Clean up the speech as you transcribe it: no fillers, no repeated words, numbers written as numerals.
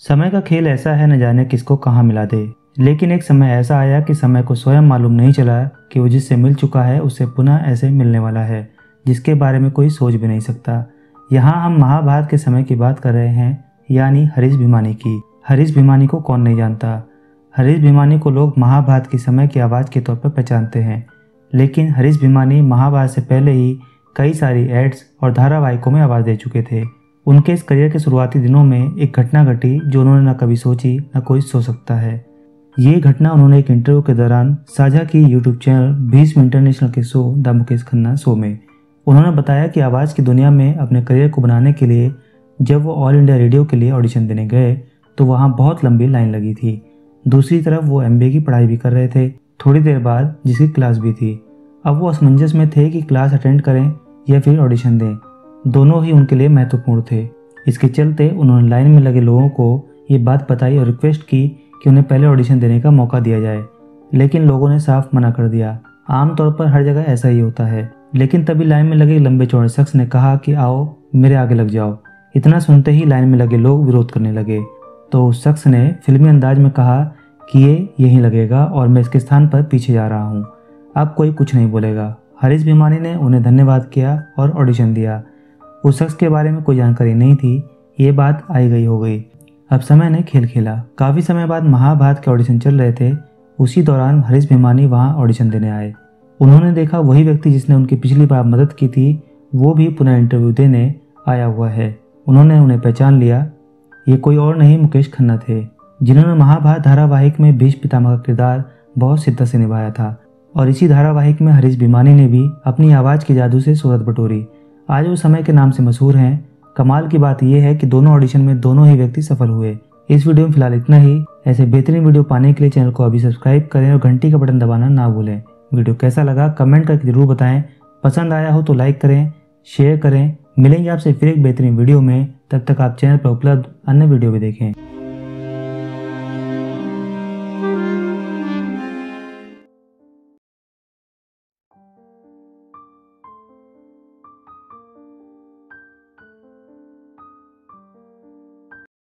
समय का खेल ऐसा है, न जाने किसको कहाँ मिला दे। लेकिन एक समय ऐसा आया कि समय को स्वयं मालूम नहीं चला कि वो जिससे मिल चुका है उससे पुनः ऐसे मिलने वाला है जिसके बारे में कोई सोच भी नहीं सकता। यहाँ हम महाभारत के समय की बात कर रहे हैं, यानी हरीश भिमानी की। हरीश भिमानी को कौन नहीं जानता। हरीश भिमानी को लोग महाभारत के समय की आवाज़ के तौर पर पहचानते हैं, लेकिन हरीश भिमानी महाभारत से पहले ही कई सारी एड्स और धारावाहिकों में आवाज़ दे चुके थे। उनके इस करियर के शुरुआती दिनों में एक घटना घटी जो उन्होंने न कभी सोची न कोई सोच सकता है। ये घटना उन्होंने एक इंटरव्यू के दौरान साझा की यूट्यूब चैनल भीष्म इंटरनेशनल के show the Mukesh Khanna show में। उन्होंने बताया कि आवाज़ की दुनिया में अपने करियर को बनाने के लिए जब वो ऑल इंडिया रेडियो के लिए ऑडिशन देने गए तो वहाँ बहुत लंबी लाइन लगी थी। दूसरी तरफ वो MBA की पढ़ाई भी कर रहे थे, थोड़ी देर बाद जिसकी क्लास भी थी। अब वो असमंजस में थे कि क्लास अटेंड करें या फिर ऑडिशन दें। दोनों ही उनके लिए महत्वपूर्ण थे। इसके चलते उन्होंने लाइन में लगे लोगों को ये बात बताई और रिक्वेस्ट की कि उन्हें पहले ऑडिशन देने का मौका दिया जाए, लेकिन लोगों ने साफ मना कर दिया। आमतौर पर हर जगह ऐसा ही होता है। लेकिन तभी लाइन में लगे लंबे चौड़े शख्स ने कहा कि आओ मेरे आगे लग जाओ। इतना सुनते ही लाइन में लगे लोग विरोध करने लगे, तो उस शख्स ने फिल्मी अंदाज में कहा कि ये यहीं लगेगा और मैं इसके स्थान पर पीछे जा रहा हूँ, अब कोई कुछ नहीं बोलेगा। हरीश भिमानी ने उन्हें धन्यवाद किया और ऑडिशन दिया। उस शख्स के बारे में कोई जानकारी नहीं थी, ये बात आई गई हो गई। अब समय ने खेल खेला। काफ़ी समय बाद महाभारत के ऑडिशन चल रहे थे। उसी दौरान हरीश भिमानी वहाँ ऑडिशन देने आए। उन्होंने देखा वही व्यक्ति जिसने उनकी पिछली बार मदद की थी वो भी पुनः इंटरव्यू देने आया हुआ है। उन्होंने उन्हें पहचान लिया। ये कोई और नहीं मुकेश खन्ना थे, जिन्होंने महाभारत धारावाहिक में भीष्म पितामह का किरदार बहुत शिद्दत से निभाया था। और इसी धारावाहिक में हरीश भिमानी ने भी अपनी आवाज़ के जादू से शोहरत बटोरी। आज वो समय के नाम से मशहूर हैं। कमाल की बात यह है कि दोनों ऑडिशन में दोनों ही व्यक्ति सफल हुए। इस वीडियो में फिलहाल इतना ही। ऐसे बेहतरीन वीडियो पाने के लिए चैनल को अभी सब्सक्राइब करें और घंटी का बटन दबाना ना भूलें। वीडियो कैसा लगा कमेंट करके जरूर बताएं। पसंद आया हो तो लाइक करें, शेयर करें। मिलेंगे आपसे फिर एक बेहतरीन वीडियो में। तब तक आप चैनल पर उपलब्ध अन्य वीडियो भी देखें।